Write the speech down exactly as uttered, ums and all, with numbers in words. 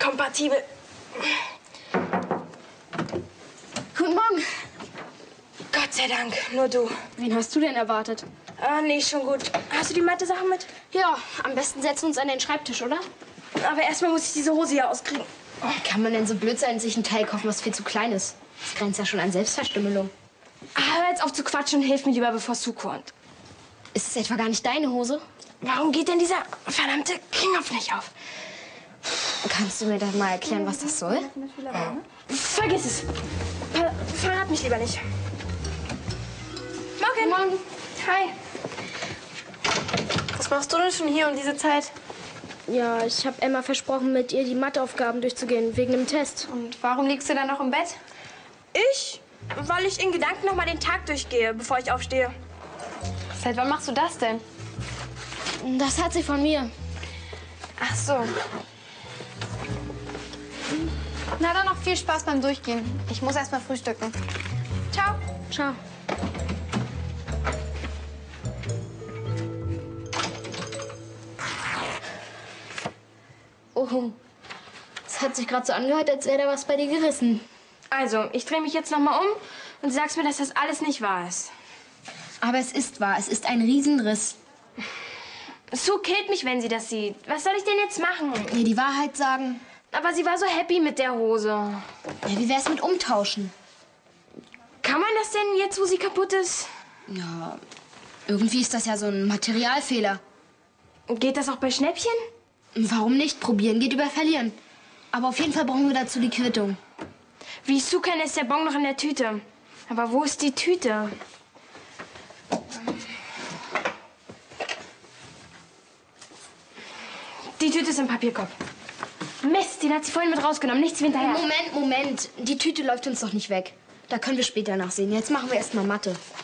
kompatibel. Guten Morgen. Gott sei Dank, nur du. Wen hast du denn erwartet? Ah, nee, schon gut. Hast du die Mathe-Sachen mit? Ja, am besten setzen wir uns an den Schreibtisch, oder? Aber erstmal muss ich diese Hose hier auskriegen. Wie kann man denn so blöd sein, sich ein Teil kaufen, was viel zu klein ist? Das grenzt ja schon an Selbstverstümmelung. Ah, hör jetzt auf zu quatschen und hilf mir lieber, bevor es zukommt. Ist es etwa gar nicht deine Hose? Warum geht denn dieser verdammte Knopf nicht auf? Kannst du mir doch mal erklären, was das soll? Vergiss es. Ver verrat mich lieber nicht. Morgen. Morgen. Hi. Was machst du denn schon hier um diese Zeit? Ja, ich habe Emma versprochen, mit ihr die Matheaufgaben durchzugehen, wegen dem Test. Und warum liegst du dann noch im Bett? Ich? Weil ich in Gedanken noch mal den Tag durchgehe, bevor ich aufstehe. Seit wann machst du das denn? Das hat sie von mir. Ach so. Na dann noch viel Spaß beim Durchgehen. Ich muss erst mal frühstücken. Ciao. Ciao. Oh, es hat sich gerade so angehört, als wäre da was bei dir gerissen. Also, ich drehe mich jetzt noch mal um und du sagst mir, dass das alles nicht wahr ist. Aber es ist wahr, es ist ein Riesenriss. Sue killt mich, wenn sie das sieht. Was soll ich denn jetzt machen? Ihr die Wahrheit sagen. Aber sie war so happy mit der Hose. Ja, wie wär's mit umtauschen? Kann man das denn jetzt, wo sie kaputt ist? Ja, irgendwie ist das ja so ein Materialfehler. Geht das auch bei Schnäppchen? Warum nicht? Probieren geht über verlieren. Aber auf jeden Fall brauchen wir dazu die Quittung. Wie ich Sue kenne, ist der Bon noch in der Tüte. Aber wo ist die Tüte? Die Tüte ist im Papierkorb. Mist, den hat sie vorhin mit rausgenommen. Nichts wie hinterher. Moment, Moment. Die Tüte läuft uns doch nicht weg. Da können wir später nachsehen. Jetzt machen wir erst mal Mathe.